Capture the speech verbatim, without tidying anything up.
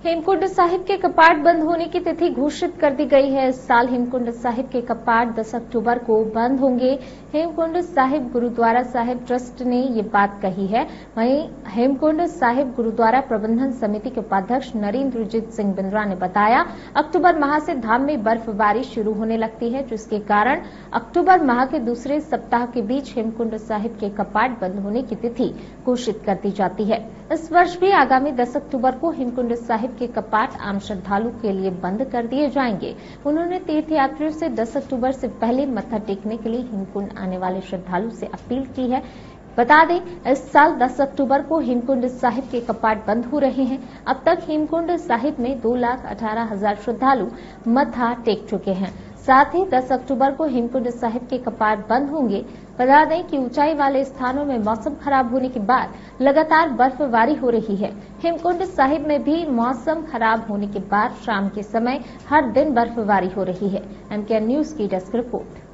हेमकुंड साहिब के कपाट बंद होने की तिथि घोषित कर दी गई है। इस साल हेमकुंड साहिब के कपाट दस अक्टूबर को बंद होंगे। हेमकुंड साहिब गुरुद्वारा साहिब ट्रस्ट ने ये बात कही है। वहीं हेमकुंड साहिब गुरुद्वारा प्रबंधन समिति के उपाध्यक्ष नरेंद्रजीत सिंह बिंद्रा ने बताया, अक्टूबर माह से धाम में बर्फबारी शुरू होने लगती है, जिसके कारण अक्टूबर माह के दूसरे सप्ताह के बीच हेमकुंड साहिब के कपाट बंद होने की तिथि घोषित कर दी जाती है। इस वर्ष भी आगामी दस अक्टूबर को हेमकुंड साहिब के कपाट आम श्रद्धालु के लिए बंद कर दिए जाएंगे। उन्होंने तीर्थयात्रियों से दस अक्टूबर से पहले मत्था टेकने के लिए हेमकुंड आने वाले श्रद्धालु से अपील की है। बता दें, इस साल दस अक्टूबर को हेमकुंड साहिब के कपाट बंद हो रहे हैं। अब तक हेमकुंड साहिब में दो लाख अठारह हजार श्रद्धालु मत्था टेक चुके हैं। साथ ही दस अक्टूबर को हेमकुंड साहिब के कपाट बंद होंगे। बता दें कि ऊंचाई वाले स्थानों में मौसम खराब होने के बाद लगातार बर्फबारी हो रही है। हेमकुंड साहिब में भी मौसम खराब होने के बाद शाम के समय हर दिन बर्फबारी हो रही है। एमकेएन न्यूज की डेस्क रिपोर्ट।